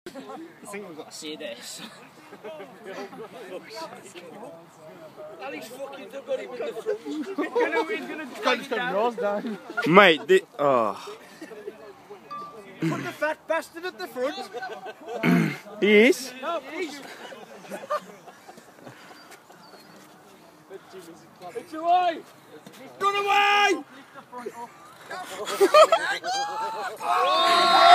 I think we've got to see this. Ali's fucking got him in the front. He's gonna Yours down. Mate, oh. put the fat bastard at the front. He is? No, he's... It's away! It's gone away!